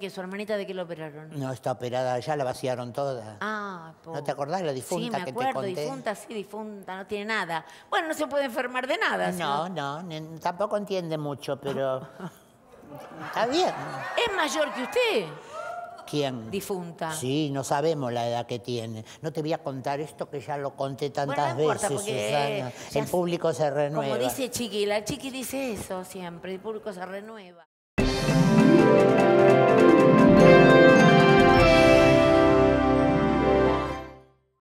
porque su hermanita ¿de qué lo operaron? No, está operada, ya la vaciaron toda. Ah, pobre. ¿No te acordás la difunta sí, que me acuerdo, te conté? difunta, sí, difunta, no tiene nada. Bueno, no se puede enfermar de nada. No, tampoco entiende mucho, pero está bien. ¿Es mayor que usted? ¿Quién? Difunta. Sí, no sabemos la edad que tiene. No te voy a contar esto que ya lo conté tantas Bueno, no importa, veces, porque Susana. El público se renueva. Como dice Chiqui, la Chiqui dice eso siempre, el público se renueva.